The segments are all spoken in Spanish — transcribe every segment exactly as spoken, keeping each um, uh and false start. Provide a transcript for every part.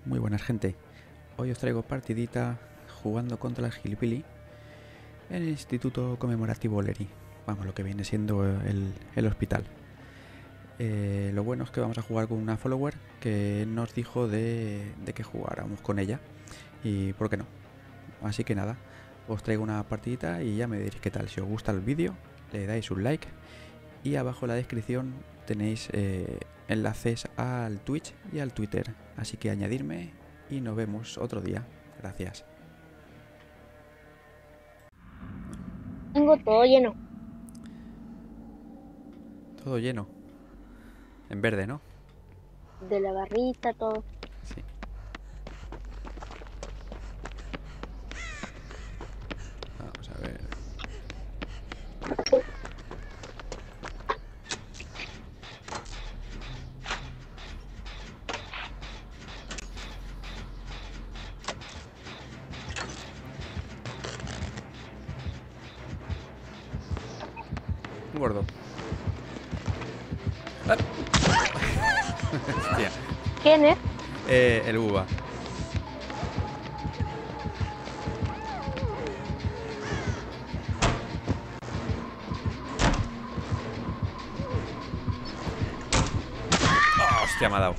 Muy buenas, gente. Hoy os traigo partidita jugando contra el Gilipili en el Instituto Conmemorativo Leri. Vamos, lo que viene siendo el, el hospital. Eh, lo bueno es que vamos a jugar con una follower que nos dijo de, de que jugáramos con ella. Y por qué no. Así que nada, os traigo una partidita y ya me diréis qué tal. Si os gusta el vídeo, le dais un like. Y abajo en la descripción tenéis eh, enlaces al Twitch y al Twitter. Así que añadirme y nos vemos otro día. Gracias. Tengo todo lleno. Todo lleno. En verde, ¿no? De la barrita, todo. Sí. Vamos a ver. Un gordo. ¡Ah! Hostia. ¿Quién es? Eh, el uva. Oh, hostia, me ha dado.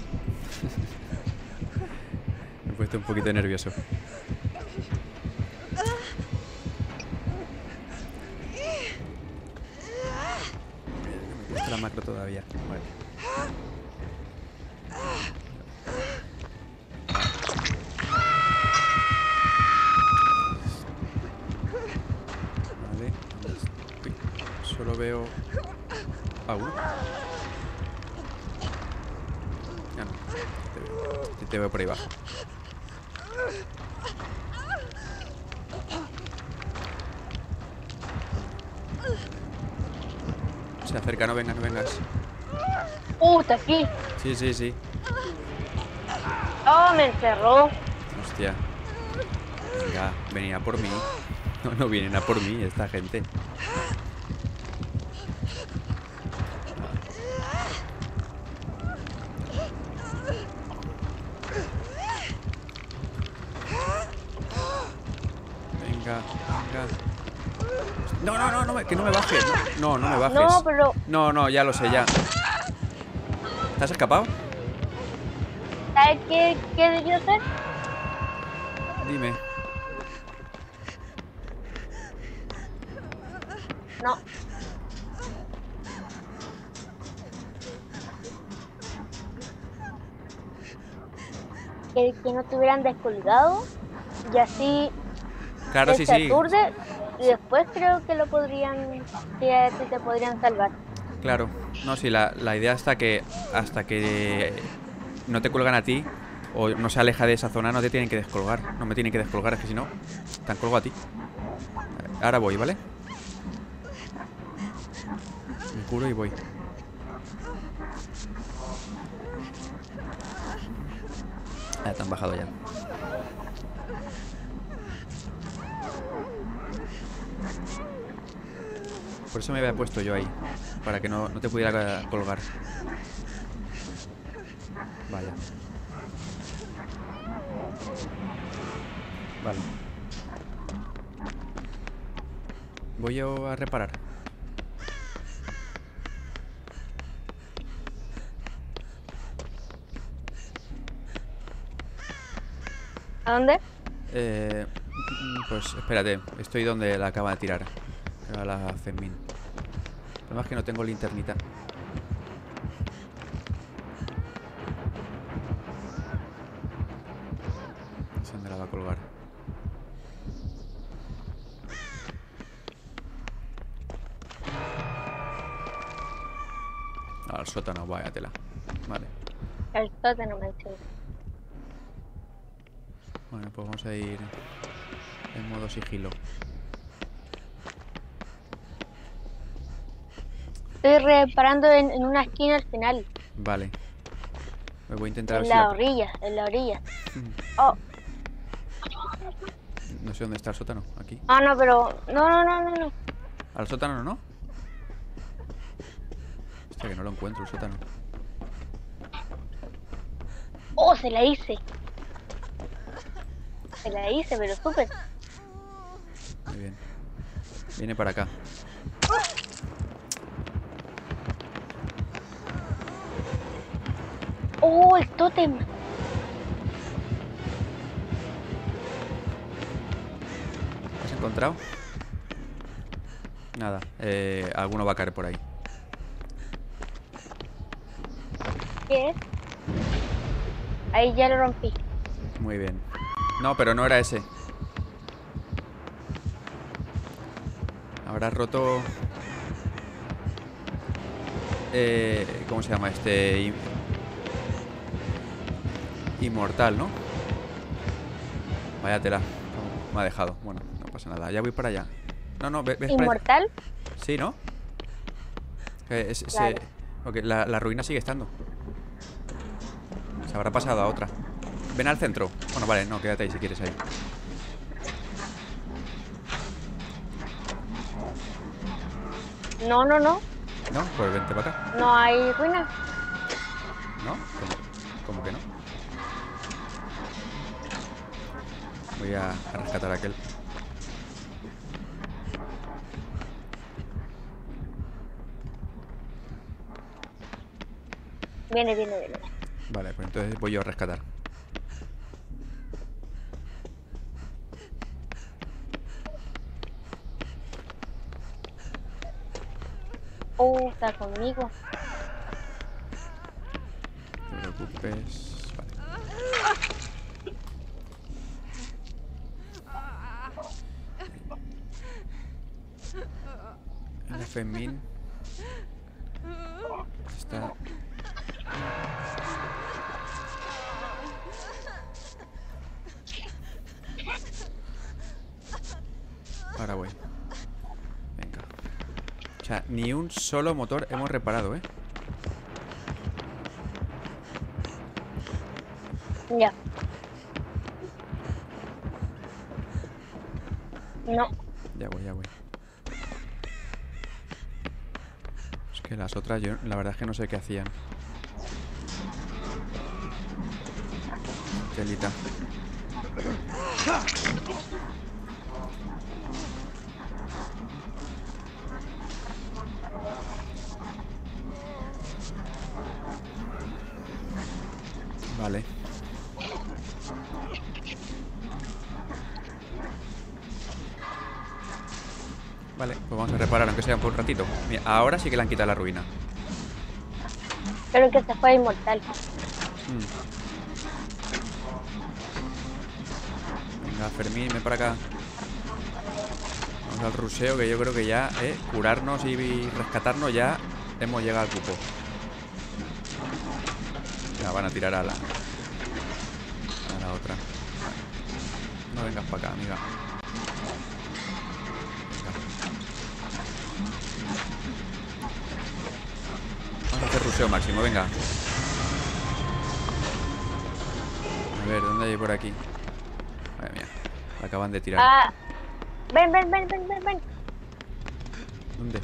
Me he puesto un poquito nervioso. Me he puesto la macro todavía. Vale. Vale. Uy, solo veo a uno. Ah, no. Te veo. Te veo por ahí abajo. Se acerca, no vengas, no vengas. Uh, está aquí. Sí, sí, sí. Oh, me encerró. Hostia. Venga, venía por mí. No, no vienen a por mí esta gente. Venga, venga. No, no, no, no me, que no me bajes. No, no me bajes. No, pero No, no, ya lo sé, ya. ¿Te has escapado? ¿sabes qué, qué debió hacer? Dime. No. Que, que no te hubieran descolgado y así Claro, sí, se sí. aturde y después creo que lo podrían, que te, te podrían salvar. Claro. No, sí, la, la idea está que hasta que no te cuelgan a ti o no se aleja de esa zona, no te tienen que descolgar. No me tienen que descolgar, es que si no, te han colgado a ti. Ahora voy, ¿vale? Me curo y voy. Ah, te han bajado ya. Por eso me había puesto yo ahí, para que no, no te pudiera colgar. Vaya. Vale. Voy yo a reparar. ¿A dónde? Eh, pues espérate, estoy donde la acaba de tirar. A la Fermín. Además que no tengo linternita. No sé dónde la va a colgar. Al sótano, vaya tela. Vale. El sótano me dice. Bueno, pues vamos a ir en modo sigilo. Estoy reparando en, en una esquina al final. Vale. Me voy a intentar En ver si la la... orilla, en la orilla. Oh, No sé dónde está el sótano. Aquí. ah, no, pero... No, no, no, no, no. ¿Al sótano no? Hostia, que no lo encuentro el sótano. Oh, se la hice. Se la hice, pero súper. Muy bien. Viene para acá. ¡Oh, el tótem! ¿Has encontrado? Nada. Eh, alguno va a caer por ahí. ¿Qué es? Ahí ya lo rompí. Muy bien. No, pero no era ese. Habrás roto... Eh, ¿Cómo se llama este? In- Inmortal, ¿no? Vaya tela. Oh, me ha dejado. Bueno, no pasa nada. Ya voy para allá. No, no, ve- ves para allá. ¿Inmortal? Sí, ¿no? Eh, es- Claro. se- ok, la, la ruina sigue estando. Se habrá pasado a otra. Ven al centro. Bueno, vale, no, quédate ahí si quieres ahí. No, no, no. ¿No? Pues vente para acá. No hay ruinas. ¿No? ¿Cómo, cómo que no? Voy a, a rescatar a aquel. Viene, viene, viene. Vale, pues entonces voy yo a rescatar. Oh, está conmigo. No te preocupes. Vale. El Femin está... Ahora voy. Venga. O sea, ni un solo motor hemos reparado, ¿eh? Ya. No. Ya voy, ya voy. Es que las otras yo la verdad es que no sé qué hacían. Telita. Vale. Vale, pues vamos a reparar, aunque sea por un ratito. Mira, ahora sí que le han quitado la ruina. Creo que se fue inmortal. Mm. Venga, Fermín, ven para acá. Vamos al ruseo, que yo creo que ya, eh, curarnos y, y rescatarnos ya hemos llegado al cupo. Ya van a tirar a la, a la otra. Vale. No vengas para acá, amiga. Venga. Vamos a hacer ruseo máximo, venga. A ver, ¿dónde hay por aquí? Madre mía, la acaban de tirar. Ah. Ven, ven, ven, ven, ven, ven. ¿Dónde?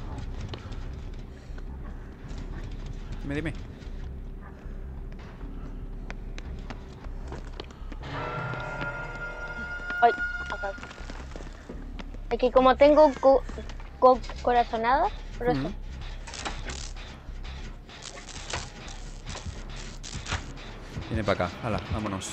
Dime, dime. Ay, acá. Es que como tengo co co corazonadas, por eso. Mm. Viene para acá, hala, vámonos.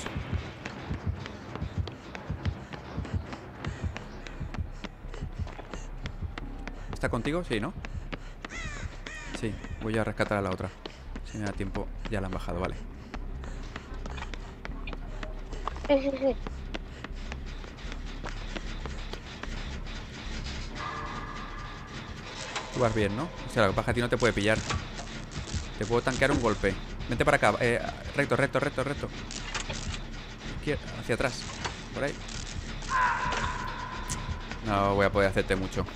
¿Está contigo? Sí, ¿no? Sí, voy a rescatar a la otra. Si me da tiempo, ya la han bajado, vale. Sí, sí, sí. Tú vas bien, ¿no? O sea, lo que pasa es que a ti no te puede pillar. Te puedo tanquear un golpe. Vente para acá, eh, recto, recto, recto, recto. Izquier- hacia atrás, por ahí. No voy a poder hacerte mucho.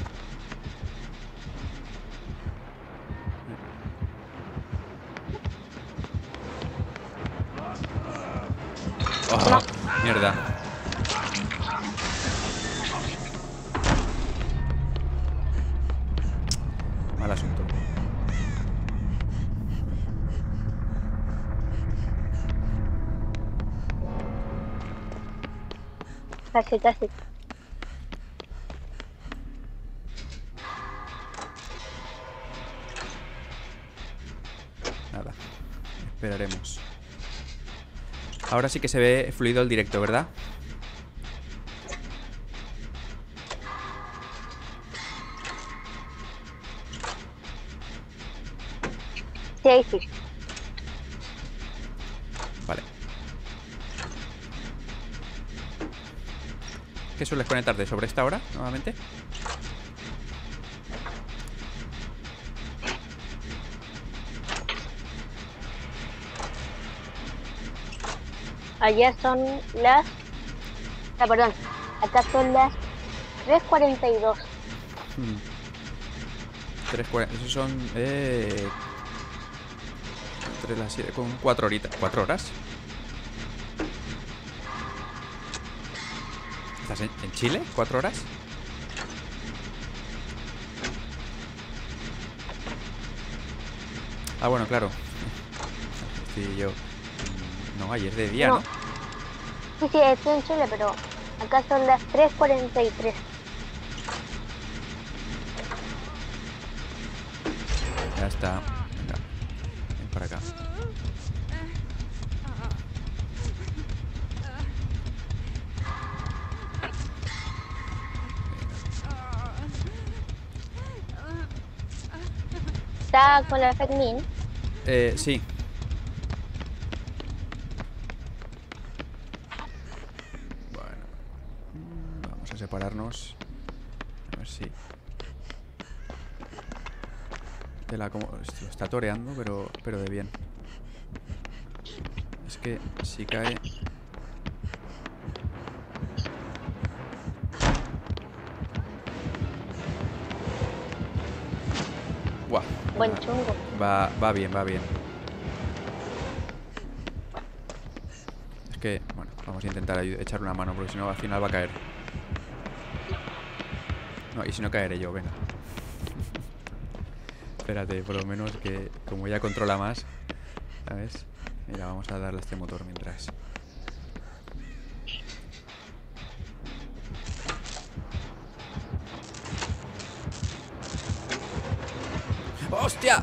Oh, mierda. Mal asunto. Casi, casi. Nada. Esperaremos. Ahora sí que se ve fluido el directo, ¿verdad? Sí, ahí sí. Vale. ¿Qué sueles conectarte? ¿Sobre esta hora, nuevamente? Allá son las... Ah, perdón. Acá son las tres cuarenta y dos. Hmm. tres cuarenta. Esos son... Eh... Entre las siete... Con cuatro horitas. ¿Cuatro horas? ¿Estás en, en Chile? ¿Cuatro horas? Ah, bueno, claro. Sí, yo... No, ayer de día, ¿no? No. Sí, sí, estoy en Chile, pero acá son las tres cuarenta y tres. Ya está. Venga. Ven para acá. ¿Está con la Fedmin? Eh, sí. Bueno. Vamos a separarnos. A ver si... De la como... Lo está toreando, pero, pero de bien. Es que si cae... Buah. Buen chungo. Va, va bien, va bien. Es que, bueno, vamos a intentar echarle una mano, porque si no al final va a caer. No, y si no caeré yo, venga. Espérate, por lo menos que como ella controla más, ¿sabes? Mira, vamos a darle a este motor mientras. ¡Hostia!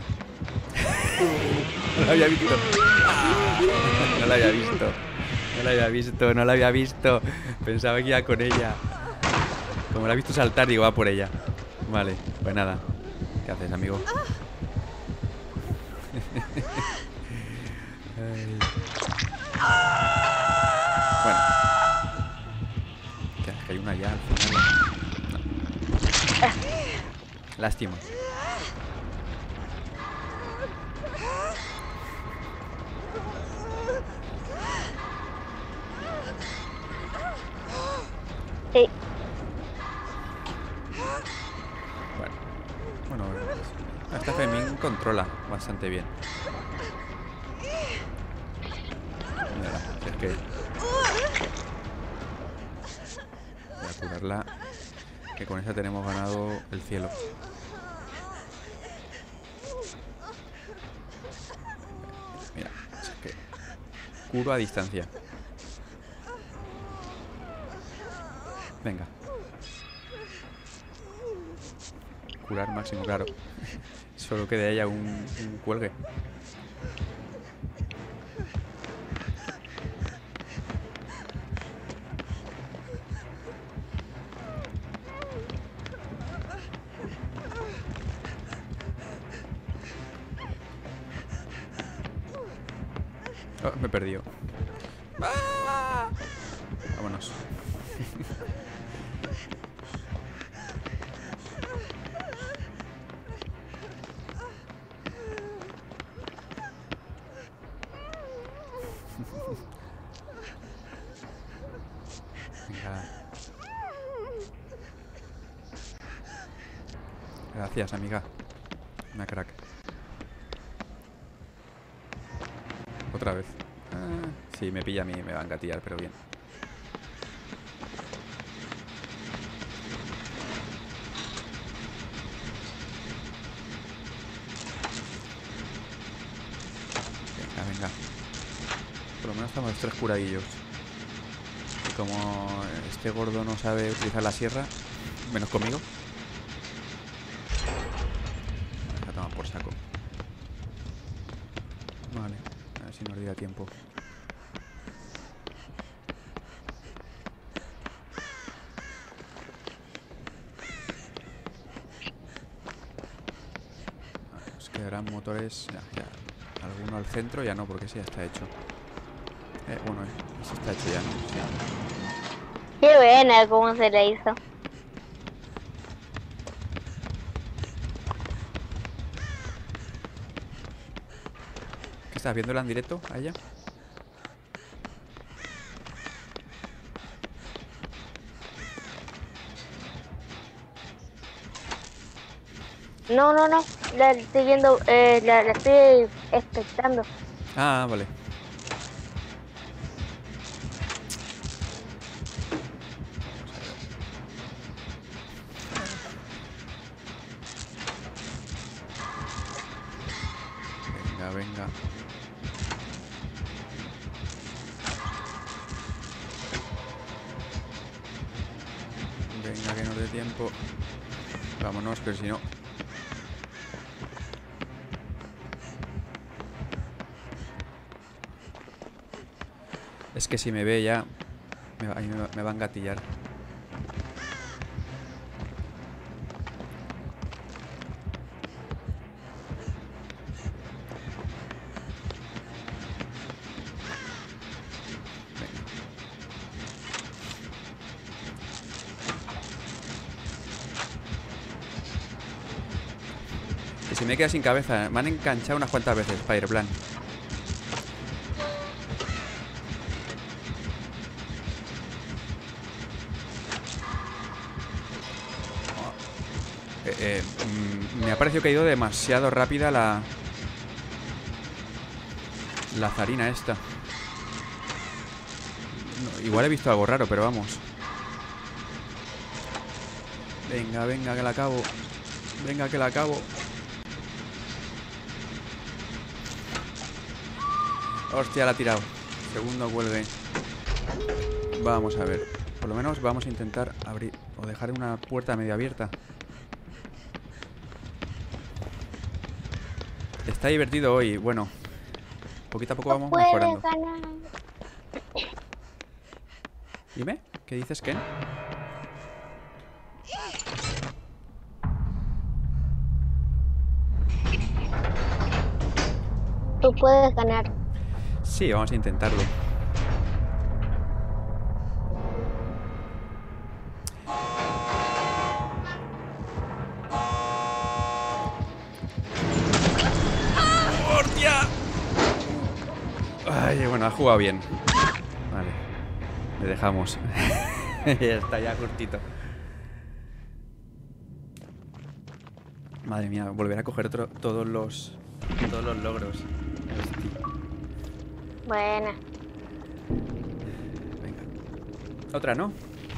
No la había visto. Ah, no la había visto. No la había visto, no la había visto. Pensaba que iba con ella. Como la he visto saltar, digo, va por ella. Vale, pues nada. ¿Qué haces, amigo? Ay. Bueno. ¿Qué? Que hay una ya al final. No. Lástima. Sí. Bueno. Bueno, esta Fedmin controla bastante bien. Mira, si es que... Voy a curarla. Que con esa tenemos ganado el cielo. Mira, es que... Curo a distancia. Venga. Curar máximo, claro. Solo que de ella un, un cuelgue. Oh, me he perdido. ¡Ah! Vámonos. Venga. Gracias, amiga. Una crack. Otra vez. Ah, sí, me pilla a mí, me va a engatillar, pero bien. Venga, venga. Por lo menos estamos los tres curadillos. como este gordo no sabe utilizar la sierra, menos conmigo. La toma por saco. Vale, a ver si nos da tiempo. Vale, nos quedarán motores. Ya, ya. Alguno al centro, ya no, porque ese ya está hecho. Eh, bueno, ese está hecho ya, ¿no? Sí. Qué buena cómo se le hizo. ¿Qué estás viéndola en directo a ella? No, no, no. La estoy viendo, eh, la, la estoy expectando. Ah, vale. Venga, venga. Venga, que nos dé tiempo. Vámonos, pero si no... Es que si me ve ya... Me va, ahí me va, me va a engatillar. Que se me queda sin cabeza. Me han enganchado unas cuantas veces, Spider-Plan. Eh, eh, mm, me ha parecido que ha ido demasiado rápida la... La zarina esta. No, igual he visto algo raro, pero vamos. Venga, venga, que la acabo. Venga, que la acabo. Hostia, la ha tirado. Segundo cuelgue. Vamos a ver. Por lo menos vamos a intentar abrir o dejar una puerta medio abierta. Está divertido hoy. Bueno, poquito a poco vamos mejorando. Dime, ¿qué dices, Ken? Tú puedes ganar. Sí, vamos a intentarlo. ¡Hostia! Ay, bueno, ha jugado bien. Vale, le dejamos. Ya está, ya cortito. Madre mía, volver a coger otro, todos los todos los logros. Hostia. Buena. Venga. Otra, ¿no?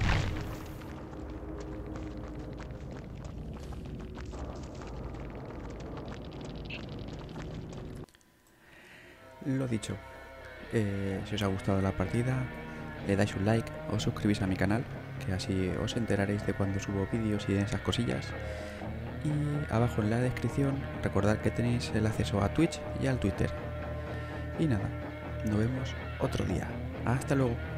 Lo dicho. Eh, si os ha gustado la partida, le dais un like, os suscribís a mi canal, que así os enteraréis de cuando subo vídeos y de esas cosillas. Y abajo en la descripción recordad que tenéis el acceso a Twitch y al Twitter. Y nada, nos vemos otro día. Hasta luego.